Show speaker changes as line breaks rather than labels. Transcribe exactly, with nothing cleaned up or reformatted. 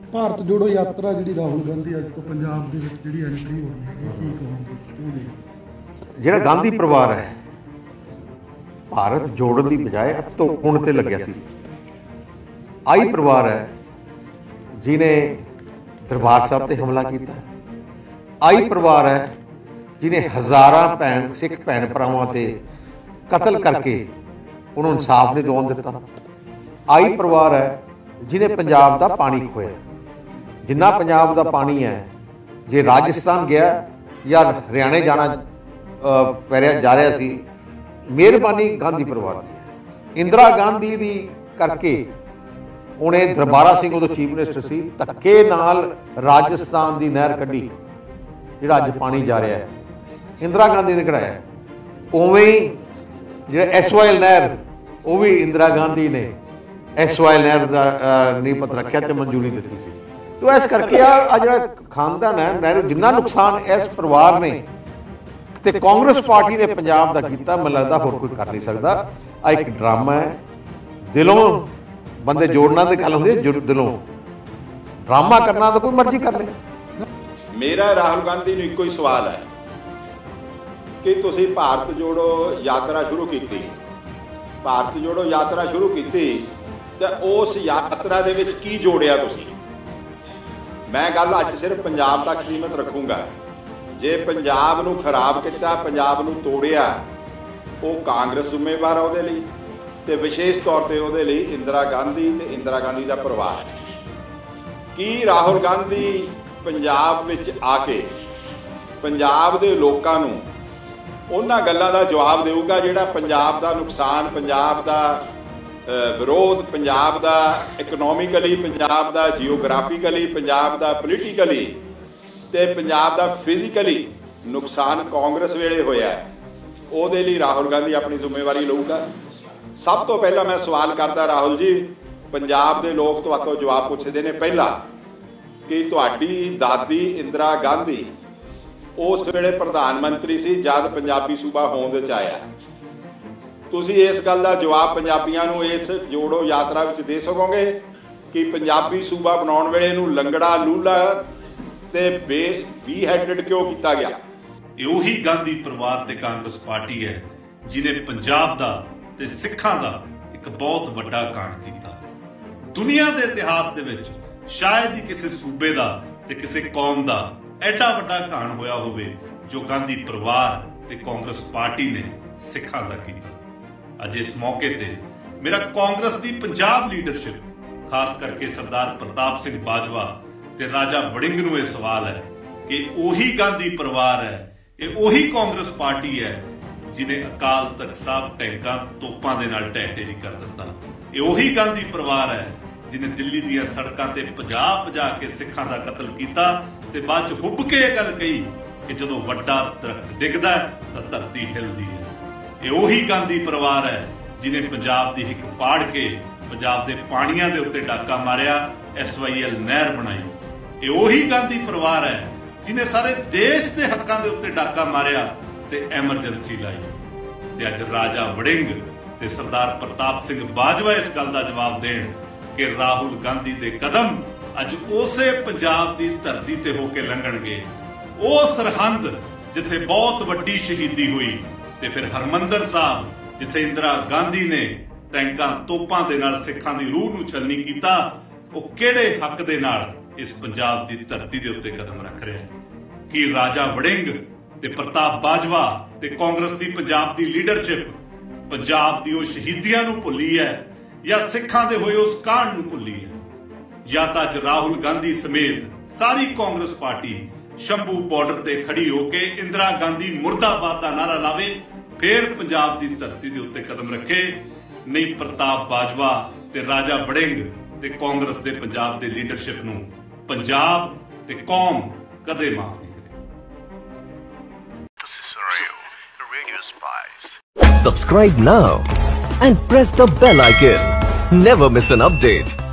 ਭਾਰਤ ਜੋੜੋ ਯਾਤਰਾ ਜਿਹੜੀ ਰਾਹੁਲ ਗਾਂਧੀ ਅੱਜ ਤੋਂ ਪੰਜਾਬ ਦੇ ਵਿੱਚ ਜਿਹੜੀ ਐਂਟਰੀ ਹੋ ਰਹੀ ਹੈ ਕੀ ਕਹੋਗੇ?
ਜਿਹੜਾ ਗਾਂਧੀ ਪਰਿਵਾਰ ਹੈ ਭਾਰਤ ਜੋੜਨ ਦੀ ਬਜਾਏ ਧੋਖਣ ਤੇ ਲੱਗਿਆ ਸੀ। ਆਈ ਪਰਿਵਾਰ ਹੈ ਜਿਹਨੇ ਦਰਬਾਰ ਸਾਹਿਬ ਤੇ ਹਮਲਾ ਕੀਤਾ। ਆਈ ਪਰਿਵਾਰ ਹੈ ਜਿਹਨੇ ਹਜ਼ਾਰਾਂ ਭੈਣ ਸਿੱਖ ਭੈਣ ਭਰਾਵਾਂ ਤੇ ਕਤਲ ਕਰਕੇ ਉਹਨੂੰ ਇਨਸਾਫ ਨਹੀਂ ਦਿਵਾਉਣ ਦਿੱਤਾ। ਆਈ ਪਰਿਵਾਰ ਹੈ ਜਿਹਨੇ ਪੰਜਾਬ ਦਾ ਪਾਣੀ ਖੋਇਆ। ਜਿੰਨਾ ਪੰਜਾਬ ਦਾ ਪਾਣੀ ਹੈ ਜੇ ਰਾਜਸਥਾਨ ਗਿਆ ਜਾਂ ਹਰਿਆਣੇ ਜਾਣਾ ਪੈ ਰਿਹਾ ਜਾ ਰਿਹਾ ਸੀ, ਮਿਹਰਬਾਨੀ ਗਾਂਧੀ ਪਰਿਵਾਰ ਦੀ। ਇੰਦਰਾ ਗਾਂਧੀ ਦੀ ਕਰਕੇ ਉਹਨੇ ਦਰਬਾਰਾ ਸਿੰਘ ਉਦੋਂ ਚੀਫ ਮਿਨਿਸਟਰ ਸੀ, ਧੱਕੇ ਨਾਲ ਰਾਜਸਥਾਨ ਦੀ ਨਹਿਰ ਕੱਢੀ ਜਿਹੜਾ ਅੱਜ ਪਾਣੀ ਜਾ ਰਿਹਾ ਹੈ, ਇੰਦਰਾ ਗਾਂਧੀ ਨੇ ਕਢਾਇਆ। ਉਵੇਂ ਹੀ ਜਿਹੜਾ ਐਸ ਵਾਈ ਐਲ ਨਹਿਰ ਉਹ ਵੀ ਇੰਦਰਾ ਗਾਂਧੀ ਨੇ ਐਸ ਵਾਈ ਐਲ ਨਹਿਰ ਦਾ ਨੀਂਹ ਪੱਥਰ ਰੱਖਿਆ ਤੇ ਮਨਜ਼ੂਰੀ ਦਿੱਤੀ ਸੀ। ਤੋ ਇਸ ਕਰਕੇ ਆ ਜਿਹੜਾ ਖਾਨਦਾਨ ਹੈ ਨਹਿਰੂ, ਜਿੰਨਾ ਨੁਕਸਾਨ ਇਸ ਪਰਿਵਾਰ ਨੇ ਤੇ ਕਾਂਗਰਸ ਪਾਰਟੀ ਨੇ ਪੰਜਾਬ ਦਾ ਕੀਤਾ, ਮੈਨੂੰ ਲੱਗਦਾ ਹੋਰ ਕੋਈ ਕਰ ਨਹੀਂ ਸਕਦਾ। ਆ ਇੱਕ ਡਰਾਮਾ ਹੈ। ਦਿਲੋਂ ਬੰਦੇ ਜੋੜਨਾ ਦੀ ਗੱਲ ਹੁੰਦੀ ਹੈ, ਦਿਲੋਂ ਡਰਾਮਾ ਕਰਨਾ ਤਾਂ ਕੋਈ ਮਰਜ਼ੀ ਕਰ ਲੇ।
ਮੇਰਾ ਰਾਹੁਲ ਗਾਂਧੀ ਨੂੰ ਇੱਕੋ ਹੀ ਸਵਾਲ ਹੈ ਕਿ ਤੁਸੀਂ ਭਾਰਤ ਜੋੜੋ ਯਾਤਰਾ ਸ਼ੁਰੂ ਕੀਤੀ, ਭਾਰਤ ਜੋੜੋ ਯਾਤਰਾ ਸ਼ੁਰੂ ਕੀਤੀ ਤਾਂ ਉਸ ਯਾਤਰਾ ਦੇ ਵਿੱਚ ਕੀ ਜੋੜਿਆ ਤੁਸੀਂ? ਮੈਂ ਗੱਲ ਅੱਜ ਸਿਰਫ ਪੰਜਾਬ ਤੱਕ ਸੀਮਤ ਰੱਖੂੰਗਾ। ਜੇ ਪੰਜਾਬ ਨੂੰ ਖਰਾਬ ਕੀਤਾ, ਪੰਜਾਬ ਨੂੰ ਤੋੜਿਆ, ਉਹ ਕਾਂਗਰਸ ਜ਼ਿੰਮੇਵਾਰ ਆ ਉਹਦੇ ਲਈ, ਤੇ ਵਿਸ਼ੇਸ਼ ਤੌਰ ਤੇ ਉਹਦੇ ਲਈ ਇੰਦਰਾ ਗਾਂਧੀ ਤੇ ਇੰਦਰਾ ਗਾਂਧੀ ਦਾ ਪਰਿਵਾਰ। ਕੀ ਰਾਹੁਲ ਗਾਂਧੀ ਪੰਜਾਬ ਵਿੱਚ ਆ ਕੇ ਪੰਜਾਬ ਦੇ ਲੋਕਾਂ ਨੂੰ ਉਹਨਾਂ ਗੱਲਾਂ ਦਾ ਜਵਾਬ ਦੇਊਗਾ ਜਿਹੜਾ ਪੰਜਾਬ ਦਾ ਨੁਕਸਾਨ, ਪੰਜਾਬ ਦਾ ਵਿਰੋਧ, ਪੰਜਾਬ ਦਾ ਇਕਨੋਮਿਕਲੀ, ਪੰਜਾਬ ਦਾ ਜੀਓਗ੍ਰਾਫੀਕਲੀ, ਪੰਜਾਬ ਦਾ ਪੋਲੀਟੀਕਲੀ ਤੇ ਪੰਜਾਬ ਦਾ ਫਿਜ਼ੀਕਲੀ ਨੁਕਸਾਨ ਕਾਂਗਰਸ ਵੇਲੇ ਹੋਇਆ ਹੈ? ਉਹਦੇ ਲਈ ਰਾਹੁਲ ਗਾਂਧੀ ਆਪਣੀ ਜ਼ਿੰਮੇਵਾਰੀ ਲਊਗਾ। ਸਭ ਤੋਂ ਪਹਿਲਾਂ ਮੈਂ ਸਵਾਲ ਕਰਦਾ ਰਾਹੁਲ ਜੀ, ਪੰਜਾਬ ਦੇ ਲੋਕ ਤੁਹਾਤੋਂ ਜਵਾਬ ਪੁੱਛਦੇ ਨੇ ਪਹਿਲਾਂ ਕਿ ਤੁਹਾਡੀ ਦਾਦੀ ਇੰਦਰਾ ਗਾਂਧੀ ਉਸ ਵੇਲੇ ਪ੍ਰਧਾਨ ਮੰਤਰੀ ਸੀ ਜਦ ਪੰਜਾਬੀ ਸੂਬਾ ਹੋਂਦ ਵਿੱਚ ਆਇਆ। ਤੁਸੀਂ ਇਸ ਗੱਲ ਦਾ ਜਵਾਬ ਪੰਜਾਬੀਆਂ ਨੂੰ ਇਸ ਜੋੜੋ ਯਾਤਰਾ ਵਿੱਚ ਦੇ ਸਕੋਗੇ ਕਿ ਪੰਜਾਬੀ ਸੂਬਾ ਬਣਾਉਣ ਵੇਲੇ ਇਹਨੂੰ ਲੰਗੜਾ, ਲੂਲਾ ਤੇ ਬੇ ਬੀ ਹੈਡਡ ਕਿਉਂ ਕੀਤਾ ਗਿਆ?
ਇਹ ਉਹੀ ਗਾਂਧੀ ਪਰਿਵਾਰ ਤੇ ਕਾਂਗਰਸ ਪਾਰਟੀ ਹੈ ਜਿਹਨੇ ਪੰਜਾਬ ਦਾ ਤੇ ਸਿੱਖਾਂ ਦਾ ਇੱਕ ਬਹੁਤ ਵੱਡਾ ਕਾਂਡ ਕੀਤਾ। ਦੁਨੀਆ ਦੇ ਇਤਿਹਾਸ ਦੇ ਵਿੱਚ ਸ਼ਾਇਦ ਹੀ ਕਿਸੇ ਸੂਬੇ ਦਾ ਤੇ ਕਿਸੇ ਕੌਮ ਦਾ ਐਡਾ ਵੱਡਾ ਕਾਂਡ ਹੋਇਆ ਹੋਵੇ ਜੋ ਗਾਂਧੀ ਪਰਿਵਾਰ ਤੇ ਕਾਂਗਰਸ ਪਾਰਟੀ ਨੇ ਸਿੱਖਾਂ ਦਾ ਕੀਤਾ। ਅੱਜ ਇਸ ਮੌਕੇ ਤੇ ਮੇਰਾ ਕਾਂਗਰਸ ਦੀ ਪੰਜਾਬ ਲੀਡਰਸ਼ਿਪ, ਖਾਸ ਕਰਕੇ ਸਰਦਾਰ ਪ੍ਰਤਾਪ ਸਿੰਘ ਬਾਜਵਾ ਤੇ ਰਾਜਾ ਵੜਿੰਗ ਨੂੰ ਇਹ ਸਵਾਲ ਹੈ ਕਿ ਉਹੀ ਗਾਂਧੀ ਪਰਿਵਾਰ ਹੈ, ਇਹ ਉਹੀ ਕਾਂਗਰਸ ਪਾਰਟੀ ਹੈ ਜਿਹਨੇ ਅਕਾਲ ਤਖਤ ਸਾਹਿਬ ਟੈਂਕਾਂ ਤੋਪਾਂ ਦੇ ਨਾਲ ਢਹਿ ਢੇਰੀ ਕਰ ਦਿੱਤਾ। ਇਹ ਉਹੀ ਗਾਂਧੀ ਪਰਿਵਾਰ ਹੈ ਜਿਹਨੇ ਦਿੱਲੀ ਦੀਆਂ ਸੜਕਾਂ ਤੇ ਭਜਾ ਭਜਾ ਕੇ ਸਿੱਖਾਂ ਦਾ ਕਤਲ ਕੀਤਾ ਤੇ ਬਾਅਦ ਚ ਹੁੱਬ ਕੇ ਇਹ ਗੱਲ ਕਹੀ ਕਿ ਜਦੋਂ ਵੱਡਾ ਦਰਖਤ ਡਿੱਗਦਾ ਤਾਂ ਧਰਤੀ ਹਿਲਦੀ ਹੈ। ਇਹ ਉਹੀ ਗਾਂਧੀ ਪਰਿਵਾਰ ਹੈ ਜਿਹਨੇ ਪੰਜਾਬ ਦੀ ਹਿੱਕ ਪਾੜ ਕੇ ਪੰਜਾਬ ਦੇ ਪਾਣੀਆਂ ਦੇ ਉੱਤੇ ਡਾਕਾ ਮਾਰਿਆ, ਐਸ ਵਾਈ ਐਲ ਨਹਿਰ ਬਣਾਈ। ਇਹ ਉਹੀ ਗਾਂਧੀ ਪਰਿਵਾਰ ਹੈ ਜਿਹਨੇ ਸਾਰੇ ਦੇਸ਼ ਦੇ ਹੱਕਾਂ ਦੇ ਉੱਤੇ ਡਾਕਾ ਮਾਰਿਆ ਤੇ ਐਮਰਜੈਂਸੀ ਲਾਈ। ਤੇ ਅੱਜ ਰਾਜਾ ਵੜਿੰਗ ਤੇ ਸਰਦਾਰ ਪ੍ਰਤਾਪ ਸਿੰਘ ਬਾਜਵਾ ਇਸ ਗੱਲ ਦਾ ਜਵਾਬ ਦੇਣ ਕਿ ਰਾਹੁਲ ਗਾਂਧੀ ਦੇ ਕਦਮ ਅੱਜ ਉਸੇ ਪੰਜਾਬ ਦੀ ਧਰਤੀ ਤੇ ਹੋ ਕੇ ਲੰਘਣਗੇ, ਉਹ ਸਰਹੰਦ ਜਿੱਥੇ ਬਹੁਤ ਵੱਡੀ ਸ਼ਹੀਦੀ ਹੋਈ, ਤੇ ਫਿਰ ਹਰਮੰਦਰ ਸਾਹਿਬ ਜਿੱਥੇ ਇੰਦਰਾ ਗਾਂਧੀ ਨੇ ਟੈਂਕਾਂ ਤੋਪਾਂ ਦੇ ਨਾਲ ਸਿੱਖਾਂ ਦੀ ਰੂਹ ਨੂੰ ਛਲਣੀ ਕੀਤਾ, ਉਹ ਕਿਹੜੇ ਹੱਕ ਦੇ ਨਾਲ ਇਸ ਪੰਜਾਬ ਦੀ ਧਰਤੀ ਦੇ ਉੱਤੇ ਕਦਮ ਰੱਖ ਰਿਹਾ ਹੈ? ਕੀ ਰਾਜਾ ਵੜਿੰਗ ਤੇ ਪ੍ਰਤਾਪ ਬਾਜਵਾ ਤੇ ਕਾਂਗਰਸ ਦੀ ਪੰਜਾਬ ਦੀ ਲੀਡਰਸ਼ਿਪ ਪੰਜਾਬ ਦੀ ਉਹ ਸ਼ਹੀਦੀਆਂ ਨੂੰ ਭੁੱਲੀ ਹੈ ਜਾਂ ਸਿੱਖਾਂ ਦੇ ਹੋਏ ਉਸ ਕਾਂਡ ਨੂੰ ਭੁੱਲੀ ਹੈ? ਜਾਂ ਤਾਂ ਅੱਜ ਰਾਹੁਲ ਗਾਂਧੀ ਸਮੇਤ ਸਾਰੀ ਕਾਂਗਰਸ ਪਾਰਟੀ ਸ਼ੰਭੂ ਬਾਰਡਰ ਤੇ ਖੜੀ ਹੋ ਕੇ ਇੰਦਰਾ ਗਾਂਧੀ ਮੁਰਦਾਬਾਦ ਦਾ ਨਾਰਾ ਲਾਵੇ, ਫੇਰ ਪੰਜਾਬ ਦੀ ਧਰਤੀ ਦੇ ਉੱਤੇ ਕਦਮ ਰੱਖੇ। ਨਹੀਂ ਪ੍ਰਤਾਪ ਬਾਜਵਾ ਤੇ ਰਾਜਾ ਵੜਿੰਗ ਤੇ ਕਾਂਗਰਸ ਦੇ ਪੰਜਾਬ ਦੇ ਲੀਡਰਸ਼ਿਪ ਨੂੰ ਪੰਜਾਬ ਤੇ ਕੌਮ ਕਦੇ ਮਾਫ ਨਹੀਂ ਕਰੇ।
Subscribe now and press the bell icon. Never miss an update.